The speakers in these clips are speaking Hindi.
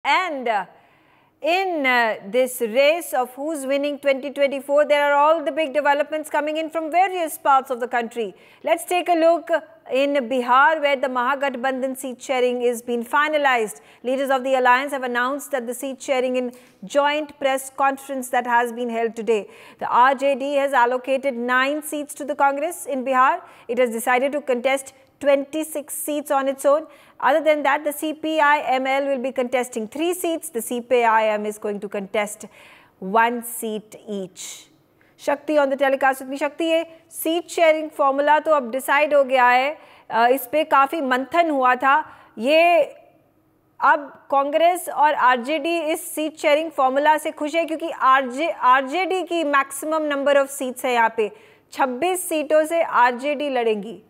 And in this race of who's winning 2024, there are all the big developments coming in from various parts of the country. Let's take a look in Bihar, where the Mahagathbandhan seat sharing is being finalized. Leaders of the alliance have announced that the seat sharing in joint press conference that has been held today. The RJD has allocated 9 seats to the Congress in Bihar. It has decided to contest 26 seats on its own. Other than that, the CPI-ML will be contesting 3 seats. The CPI-M is going to contest 1 seat each. Shakti on the telecast में। शक्ति, ये सीट शेयरिंग फॉर्मूला तो अब डिसाइड हो गया है, इस पे काफ़ी मंथन हुआ था। ये अब कांग्रेस और आरजेडी इस सीट शेयरिंग फॉर्मूला से खुश है, क्योंकि आरजेडी की मैक्सिमम नंबर ऑफ सीट्स है। यहाँ पे 26 सीटों से आरजेडी लड़ेंगी।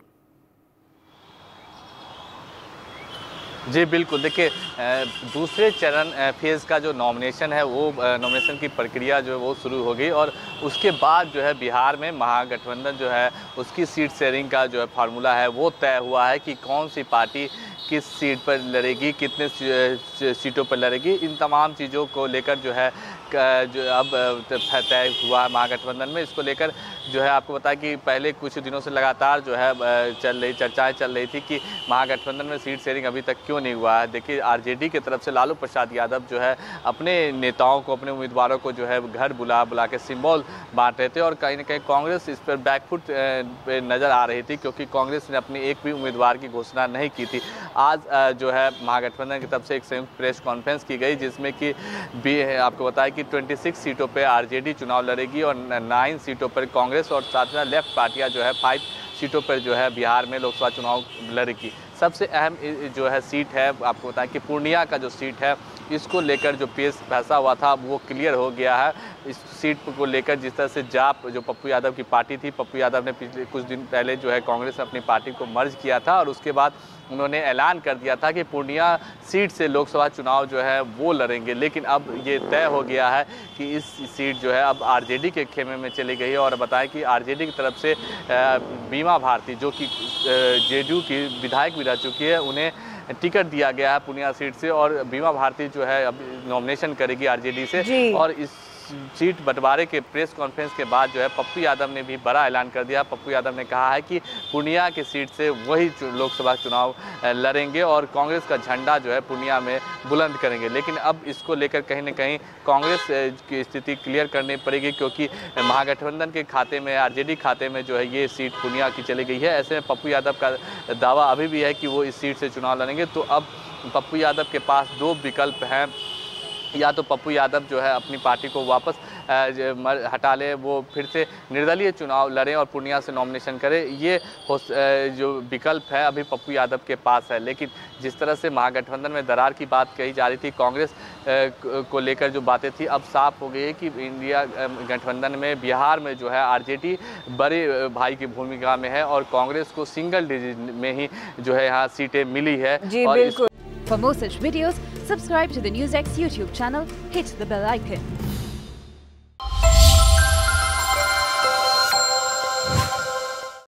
जी बिल्कुल, देखिए दूसरे चरण फेज़ का जो नॉमिनेशन है वो नॉमिनेशन की प्रक्रिया जो है वो शुरू हो गई, और उसके बाद जो है बिहार में महागठबंधन जो है उसकी सीट शेयरिंग का जो है फार्मूला है वो तय हुआ है कि कौन सी पार्टी किस सीट पर लड़ेगी, कितने सीटों पर लड़ेगी। इन तमाम चीज़ों को लेकर जो है जो अब तय हुआ है महागठबंधन में। इसको लेकर जो है आपको बताया कि पहले कुछ दिनों से लगातार जो है चर्चाएं चल रही थी कि महागठबंधन में सीट शेयरिंग अभी तक क्यों नहीं हुआ है। देखिए आरजेडी की तरफ से लालू प्रसाद यादव जो है अपने नेताओं को, अपने उम्मीदवारों को जो है घर बुला के सिंबल बांट रहे थे, और कहीं ना कहीं कांग्रेस इस पर बैकफुट पे नज़र आ रही थी, क्योंकि कांग्रेस ने अपने एक भी उम्मीदवार की घोषणा नहीं की थी। आज जो है महागठबंधन की तरफ से एक संयुक्त प्रेस कॉन्फ्रेंस की गई, जिसमें कि आपको बताया कि 26 सीटों पर आरजेडी चुनाव लड़ेगी और 9 सीटों पर कांग्रेस, और साथ में लेफ्ट पार्टियां जो है 5 सीटों पर जो है बिहार में लोकसभा चुनाव लड़ेगी। सबसे अहम जो है सीट है, आपको बताएं कि पूर्णिया का जो सीट है, इसको लेकर जो फैसला हुआ था वो क्लियर हो गया है। इस सीट को लेकर जिस तरह से जाप जो पप्पू यादव की पार्टी थी, पप्पू यादव ने पिछले कुछ दिन पहले जो है कांग्रेस ने अपनी पार्टी को मर्ज किया था, और उसके बाद उन्होंने ऐलान कर दिया था कि पूर्णिया सीट से लोकसभा चुनाव जो है वो लड़ेंगे। लेकिन अब ये तय हो गया है कि इस सीट जो है अब आरजेडी के खेमे में चली गई है, और बताएं कि आरजेडी की तरफ से बीमा भारती जो कि जेडीयू की विधायक भी रह चुकी है, उन्हें टिकट दिया गया है पूर्णिया सीट से, और बीमा भारती जो है अब नॉमिनेशन करेगी आरजेडी से। और इस सीट बंटवारे के प्रेस कॉन्फ्रेंस के बाद जो है पप्पू यादव ने भी बड़ा ऐलान कर दिया। पप्पू यादव ने कहा है कि पूर्णिया की सीट से वही लोकसभा चुनाव लड़ेंगे और कांग्रेस का झंडा जो है पूर्णिया में बुलंद करेंगे। लेकिन अब इसको लेकर कहीं ना कहीं कांग्रेस की स्थिति क्लियर करनी पड़ेगी, क्योंकि महागठबंधन के खाते में, आरजेडी खाते में जो है ये सीट पूर्णिया की चली गई है। ऐसे में पप्पू यादव का दावा अभी भी है कि वो इस सीट से चुनाव लड़ेंगे। तो अब पप्पू यादव के पास 2 विकल्प हैं, या तो पप्पू यादव जो है अपनी पार्टी को वापस हटा ले, वो फिर से निर्दलीय चुनाव लड़ें और पूर्णिया से नॉमिनेशन करें। ये जो विकल्प है अभी पप्पू यादव के पास है। लेकिन जिस तरह से महागठबंधन में दरार की बात कही जा रही थी, कांग्रेस को लेकर जो बातें थी, अब साफ हो गई है कि इंडिया गठबंधन में बिहार में जो है आरजेडी बड़े भाई की भूमिका में है, और कांग्रेस को सिंगल डिजिट में ही जो है यहाँ सीटें मिली है। जी बिल्कुल। For more such videos, subscribe to the NewsX YouTube channel, hit the bell icon.